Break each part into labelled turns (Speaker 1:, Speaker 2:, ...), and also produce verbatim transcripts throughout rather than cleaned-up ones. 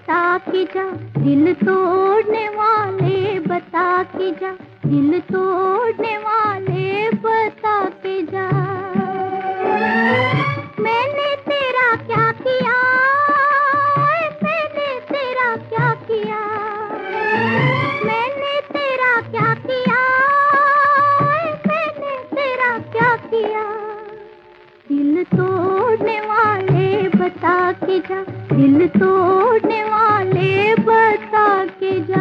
Speaker 1: बता के जा, दिल तोड़ने वाले बता के जा, दिल तोड़ने वाले बता के जा। मैंने तेरा क्या किया, मैंने तेरा क्या किया, मैंने तेरा क्या किया, मैंने तेरा क्या किया। दिल तोड़ने वाले बता के जा, दिल तोड़ने वाले बता के जा।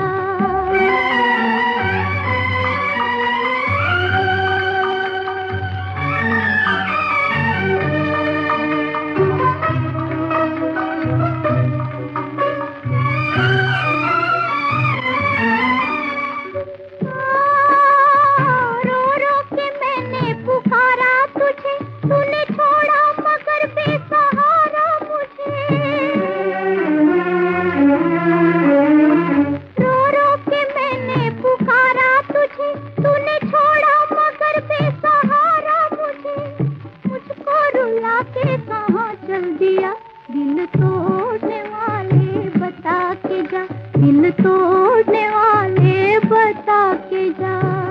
Speaker 1: रो रो के मैंने पुकारा तुझे, तूने छोड़ा मगर बेसहारा मुझे। रो रो के मैंने पुकारा तुझे, तूने छोड़ा मगर बेसहारा मुझे। मुझको रुला के कहाँ चल दिया, दिल तोड़ने वाले बता के जा, दिल तोड़ने वाले बता के जा।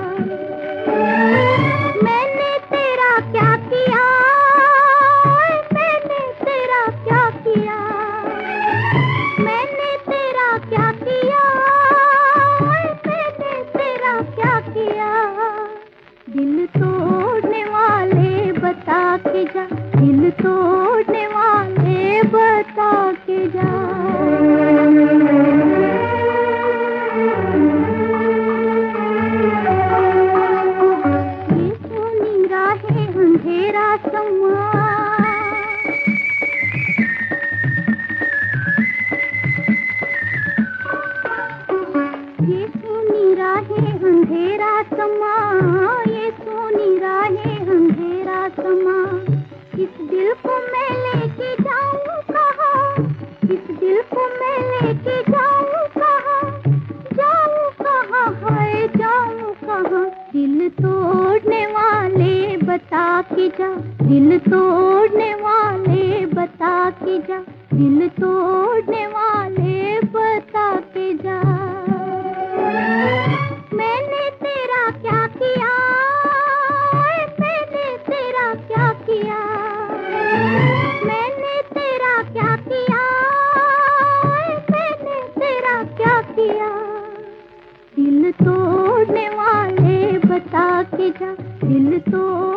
Speaker 1: मैंने तेरा क्या किया, मैंने तेरा क्या किया, मैंने तेरा क्या किया, मैंने तेरा क्या किया। दिल तोड़ने वाले बता के जा, दिल तोड़ने वाले बता के जा। अंधेरा समा, ये सोनी राहें अंधेरा समा, ये सोनी राहें अंधेरा समा। इस दिल को मैं लेके जाऊं कहाँ, इस दिल को मैं लेके जाऊं कहाँ, जाऊं कहाँ है जाऊं कहाँ। दिल तोड़ने वाले बता के जा, दिल तोड़ने वाले बता के जा, दिल तोड़ने वाले बता के जा। मैंने तेरा क्या किया, मैंने तेरा क्या किया, मैंने तेरा क्या किया, मैंने तेरा क्या किया। दिल तोड़ने वाले बता के जा, दिल तोड़